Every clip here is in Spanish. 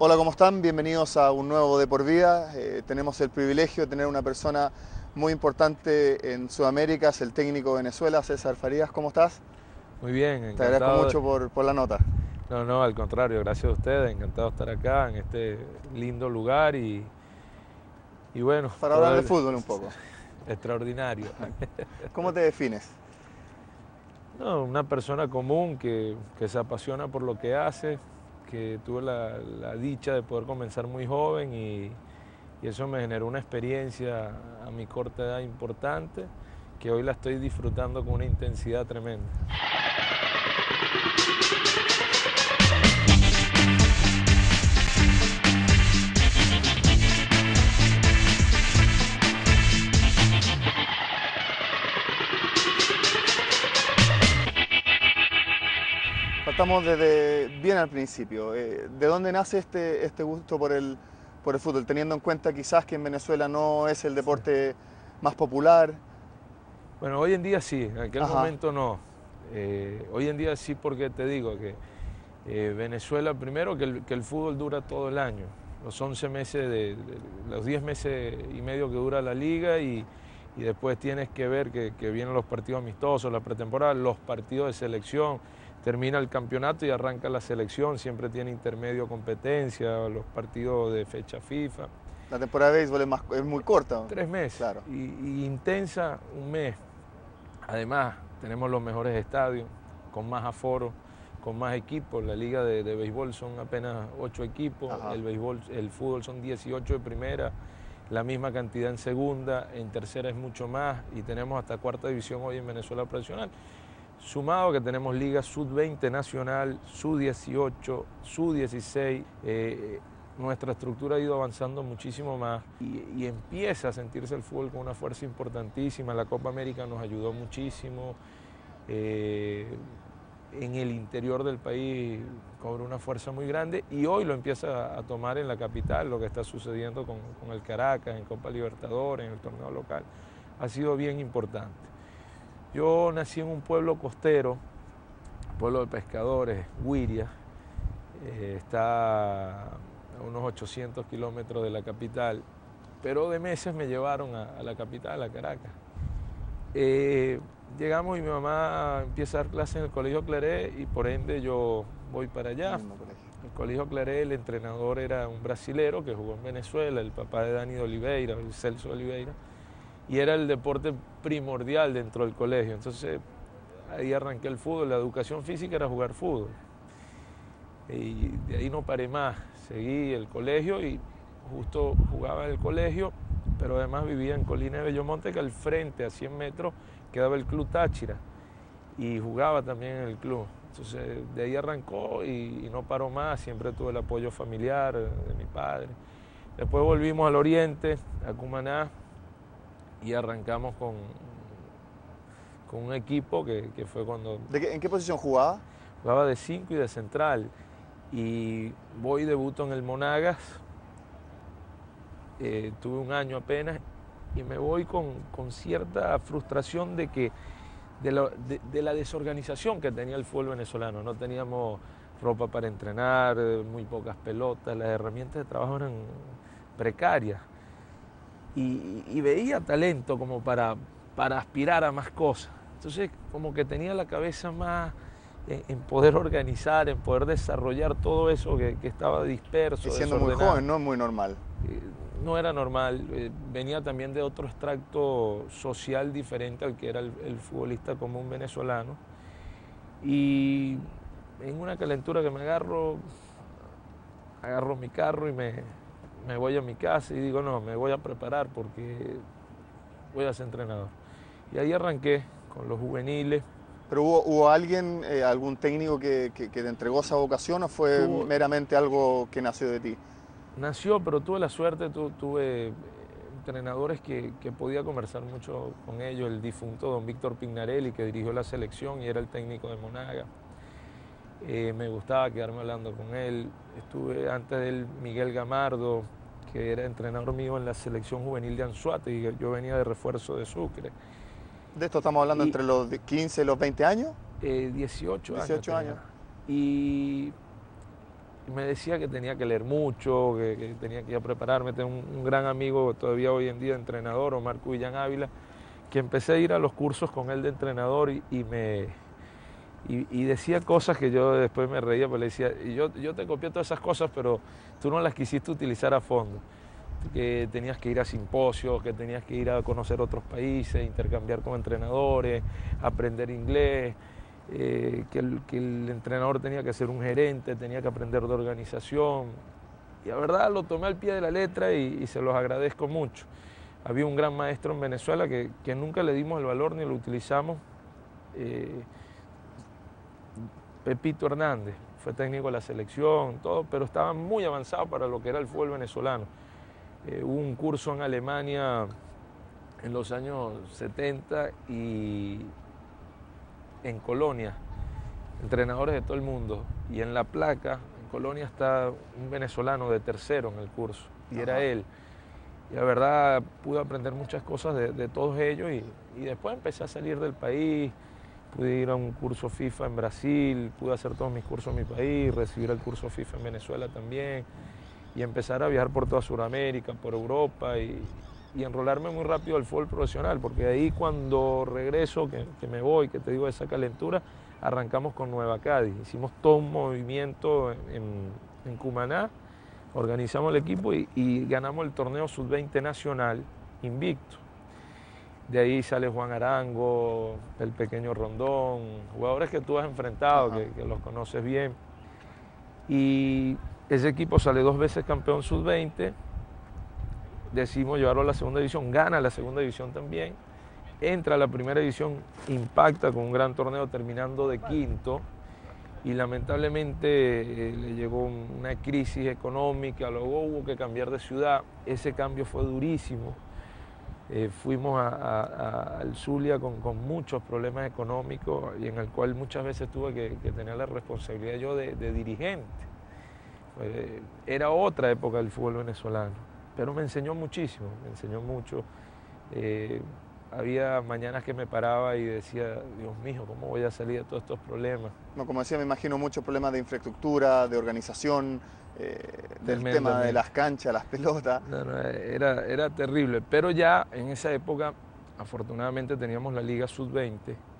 Hola, ¿cómo están? Bienvenidos a un nuevo De Por Vida. Tenemos el privilegio de tener una persona muy importante en Sudamérica, es el técnico de Venezuela, César Farías. ¿Cómo estás? Muy bien, Te agradezco encantado. mucho por la nota. No, al contrario, gracias a ustedes, encantado de estar acá en este lindo lugar y bueno, Para hablar todo de es fútbol un poco. extraordinario. ¿Cómo te defines? No, una persona común que se apasiona por lo que hace, que tuve la dicha de poder comenzar muy joven y eso me generó una experiencia a mi corta edad importante, que hoy la estoy disfrutando con una intensidad tremenda. Partamos desde bien al principio. ¿De dónde nace este gusto por el fútbol? Teniendo en cuenta quizás que en Venezuela no es el Sí. deporte más popular. Bueno, hoy en día sí, en aquel Ajá, momento no. Hoy en día sí porque te digo que Venezuela, primero que el fútbol dura todo el año, los 11 meses, los 10 meses y medio que dura la liga y después tienes que ver que vienen los partidos amistosos, la pretemporada, los partidos de selección, termina el campeonato y arranca la selección, siempre tiene intermedio competencia, los partidos de fecha FIFA. la temporada de béisbol es muy corta, 3 meses claro. y intensa un mes. Además, tenemos los mejores estadios, con más aforo, con más equipos. La liga de béisbol son apenas 8 equipos, Ajá. el fútbol son 18 de primera, la misma cantidad en segunda, en tercera es mucho más y tenemos hasta cuarta división hoy en Venezuela profesional. Sumado que tenemos liga sub-20 nacional, sub-18, sub-16, nuestra estructura ha ido avanzando muchísimo más y empieza a sentirse el fútbol con una fuerza importantísima. La Copa América nos ayudó muchísimo. En el interior del país cobra una fuerza muy grande y hoy lo empieza a tomar en la capital, lo que está sucediendo con el Caracas, en Copa Libertadores, en el torneo local. Ha sido bien importante. Yo nací en un pueblo costero, pueblo de pescadores, Guiria, está a unos 800 kilómetros de la capital, pero de meses me llevaron a la capital, a Caracas. Llegamos y mi mamá empieza a dar clases en el Colegio Claret y por ende yo voy para El allá. mismo colegio. El Colegio Claret, el entrenador era un brasilero que jugó en Venezuela, el papá de Dani de Oliveira, el Celso de Oliveira, y era el deporte primordial dentro del colegio. Entonces ahí arranqué el fútbol, la educación física era jugar fútbol. Y de ahí no paré más, seguí el colegio y justo jugaba en el colegio, pero además vivía en Colina de Bellomonte, que al frente, a 100 metros, quedaba el Club Táchira y jugaba también en el club. Entonces de ahí arrancó y no paró más, siempre tuve el apoyo familiar de mi padre. Después volvimos al oriente, a Cumaná, y arrancamos con un equipo que fue cuando ¿En qué posición jugaba? jugaba de 5 y de central. Y voy y debuto en el Monagas, tuve un año apenas y me voy con cierta frustración de la desorganización que tenía el fútbol venezolano. No teníamos ropa para entrenar, muy pocas pelotas, las herramientas de trabajo eran precarias. Y veía talento como para aspirar a más cosas. Entonces como que tenía la cabeza más en poder organizar, en poder desarrollar todo eso que estaba Y disperso, siendo muy desordenado. joven, no es muy normal. No era normal, venía también de otro extracto social diferente al que era el futbolista común venezolano. Y en una calentura que me agarro mi carro y me voy a mi casa y digo, no, me voy a preparar porque voy a ser entrenador. Y ahí arranqué con los juveniles. ¿Pero hubo alguien, algún técnico que te entregó esa vocación o fue Tuvo, meramente algo que nació de ti? Nació, pero tuve la suerte, tuve entrenadores que podía conversar mucho con ellos, el difunto don Víctor Pignarelli, que dirigió la selección y era el técnico de Monaga. Me gustaba quedarme hablando con él. Estuve antes de él Miguel Gamardo, que era entrenador mío en la selección juvenil de Anzoátegui, y yo venía de refuerzo de Sucre. De esto estamos hablando Y entre los 15 y los 20 años, 18 años 18 tenía. años. Y me decía que tenía que leer mucho, que tenía que ir a prepararme. Tengo un gran amigo todavía hoy en día, entrenador, Omar Cubillán Ávila, que empecé a ir a los cursos con él de entrenador y decía cosas que yo después me reía, porque le decía, yo te copié todas esas cosas, pero tú no las quisiste utilizar a fondo. Que tenías que ir a simposios, que tenías que ir a conocer otros países, intercambiar con entrenadores, aprender inglés, que el entrenador tenía que ser un gerente, tenía que aprender de organización. Y la verdad lo tomé al pie de la letra y se los agradezco mucho. Había un gran maestro en Venezuela que nunca le dimos el valor ni lo utilizamos, Pepito Hernández, fue técnico de la selección, todo, pero estaba muy avanzado para lo que era el fútbol venezolano. Hubo un curso en Alemania en los años 70 y en Colonia, entrenadores de todo el mundo, y en la placa, en Colonia está un venezolano de tercero en el curso, y era él. Y la verdad pude aprender muchas cosas de todos ellos y después empecé a salir del país, pude ir a un curso FIFA en Brasil, pude hacer todos mis cursos en mi país, recibir el curso FIFA en Venezuela también y empezar a viajar por toda Sudamérica, por Europa y enrolarme muy rápido al fútbol profesional, porque ahí cuando regreso, que me voy, que te digo esa calentura, arrancamos con Nueva Cádiz, hicimos todo un movimiento en Cumaná, organizamos el equipo y ganamos el torneo sub-20 nacional invicto. De ahí sale Juan Arango, el pequeño Rondón, jugadores que tú has enfrentado, que los conoces bien. Y ese equipo sale 2 veces campeón sub-20, decidimos llevarlo a la segunda división, gana la segunda división también, entra a la primera división, impacta con un gran torneo terminando de quinto y lamentablemente le llegó una crisis económica, luego hubo que cambiar de ciudad, ese cambio fue durísimo. Fuimos al Zulia con muchos problemas económicos y en el cual muchas veces tuve que tener la responsabilidad yo de dirigente. Era otra época del fútbol venezolano, pero me enseñó muchísimo, me enseñó mucho. Había mañanas que me paraba y decía, Dios mío, ¿cómo voy a salir de todos estos problemas? No, como decía, me imagino muchos problemas de infraestructura, de organización, del tema de las canchas, las pelotas. No, era terrible, pero ya en esa época, afortunadamente teníamos la Liga Sub-20,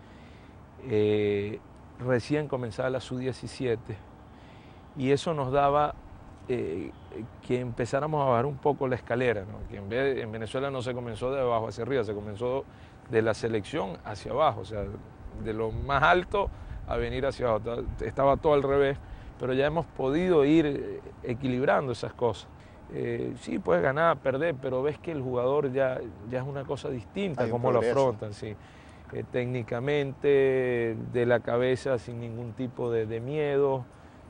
recién comenzaba la Sub-17, y eso nos daba que empezáramos a bajar un poco la escalera, ¿no? Que en Venezuela no se comenzó de abajo hacia arriba, se comenzó de la selección hacia abajo, o sea, de lo más alto a venir hacia abajo, estaba todo al revés, pero ya hemos podido ir equilibrando esas cosas. Sí, puedes ganar, perder, pero ves que el jugador ya es una cosa distinta, cómo lo afrontan, sí. Técnicamente, de la cabeza, sin ningún tipo de miedo.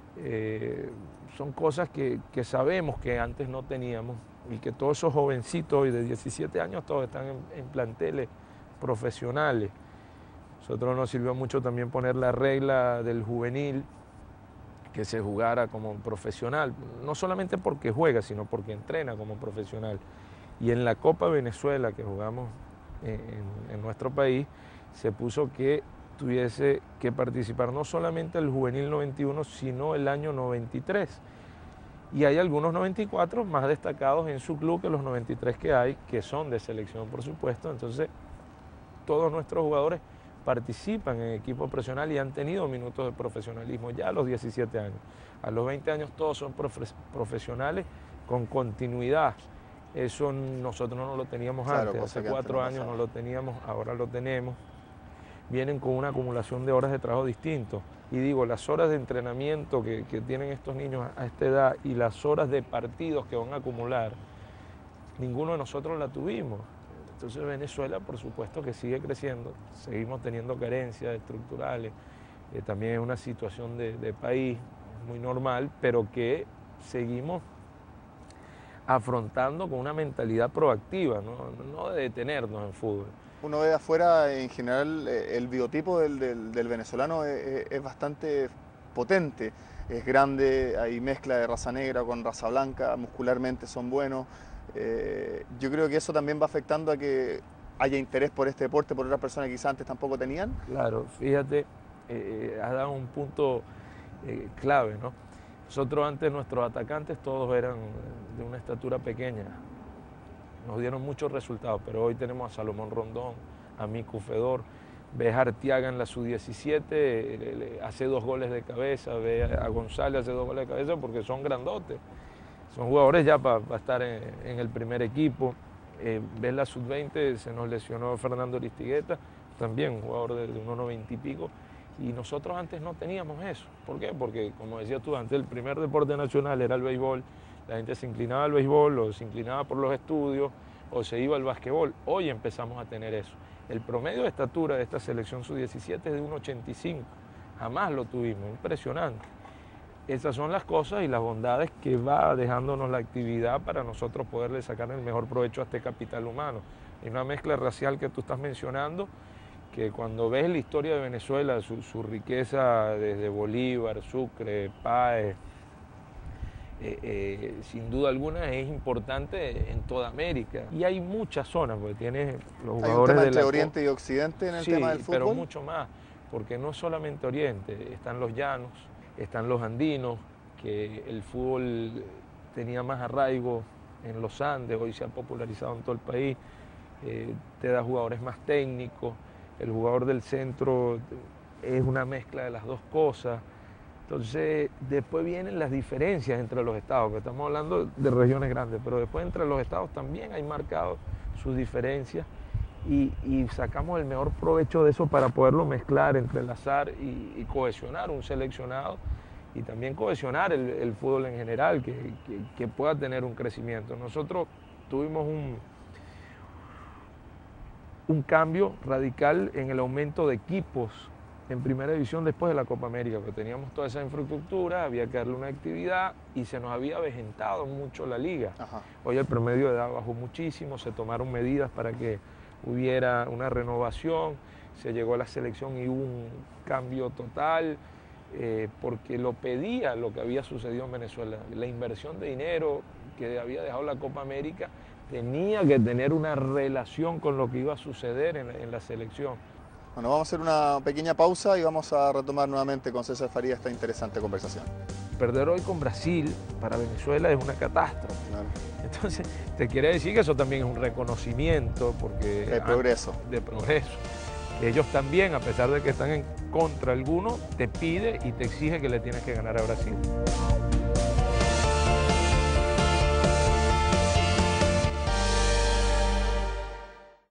Son cosas que sabemos que antes no teníamos y que todos esos jovencitos hoy de 17 años todos están en planteles profesionales. Nosotros nos sirvió mucho también poner la regla del juvenil, que se jugara como profesional, no solamente porque juega, sino porque entrena como profesional. Y en la Copa Venezuela que jugamos en nuestro país, se puso que tuviese que participar no solamente el juvenil 91, sino el año 93. Y hay algunos 94 más destacados en su club que los 93 que hay, que son de selección, por supuesto. Entonces, todos nuestros jugadores participan en equipo profesional y han tenido minutos de profesionalismo ya a los 17 años. A los 20 años todos son profesionales con continuidad. Eso nosotros no lo teníamos antes, hace 4 años no lo teníamos, ahora lo tenemos. Vienen con una acumulación de horas de trabajo distintos. Y digo, las horas de entrenamiento que tienen estos niños a esta edad y las horas de partidos que van a acumular, ninguno de nosotros la tuvimos. Entonces Venezuela, por supuesto que sigue creciendo, seguimos teniendo carencias estructurales, también es una situación de país muy normal, pero que seguimos afrontando con una mentalidad proactiva, no de detenernos en fútbol. Uno ve afuera, en general, el biotipo del venezolano es bastante potente, es grande, hay mezcla de raza negra con raza blanca, muscularmente son buenos. Yo creo que eso también va afectando a que haya interés por este deporte por otras personas que quizás antes tampoco tenían. Claro, fíjate, has dado un punto clave, ¿no? Nosotros antes, nuestros atacantes todos eran de una estatura pequeña. Nos dieron muchos resultados, pero hoy tenemos a Salomón Rondón, a Mico Fedor. Ves a Arteaga en la sub-17, hace 2 goles de cabeza. Ves a González, hace 2 goles de cabeza porque son grandotes. Son jugadores ya para estar en el primer equipo. Ves la sub-20, se nos lesionó Fernando Aristigueta, también un jugador de 1,90 y pico. Y nosotros antes no teníamos eso. ¿Por qué? Porque, como decías tú, antes el primer deporte nacional era el béisbol. La gente se inclinaba al béisbol, o se inclinaba por los estudios, o se iba al básquetbol. Hoy empezamos a tener eso. El promedio de estatura de esta selección sub-17 es de 1,85. Jamás lo tuvimos, impresionante. Esas son las cosas y las bondades que va dejándonos la actividad para nosotros poderle sacar el mejor provecho a este capital humano. Hay una mezcla racial que tú estás mencionando, que cuando ves la historia de Venezuela, su riqueza desde Bolívar, Sucre, Páez, sin duda alguna es importante en toda América. Y hay muchas zonas, porque tienes los jugadores. ¿Hay un tema entre Oriente y Occidente en el tema del fútbol? Pero mucho más, porque no solamente Oriente, están los llanos, están los andinos, que el fútbol tenía más arraigo en los Andes, hoy se ha popularizado en todo el país, te da jugadores más técnicos. El jugador del centro es una mezcla de las dos cosas. Entonces, después vienen las diferencias entre los estados, que estamos hablando de regiones grandes, pero después entre los estados también hay marcados sus diferencias y sacamos el mejor provecho de eso para poderlo mezclar, entrelazar y cohesionar un seleccionado y también cohesionar el fútbol en general, que pueda tener un crecimiento. Nosotros tuvimos un cambio radical en el aumento de equipos en primera división después de la Copa América, porque teníamos toda esa infraestructura, había que darle una actividad y se nos había avejentado mucho la liga. Ajá. Hoy el promedio de edad bajó muchísimo, se tomaron medidas para que hubiera una renovación, se llegó a la selección y hubo un cambio total, porque lo pedía lo que había sucedido en Venezuela. La inversión de dinero que había dejado la Copa América tenía que tener una relación con lo que iba a suceder en la selección. Bueno, vamos a hacer una pequeña pausa y vamos a retomar nuevamente con César Farías esta interesante conversación. Perder hoy con Brasil para Venezuela es una catástrofe. Claro. Entonces, te quiere decir que eso también es un reconocimiento porque de progreso. De progreso. Que ellos también, a pesar de que están en contra alguno, te pide y te exige que le tienes que ganar a Brasil.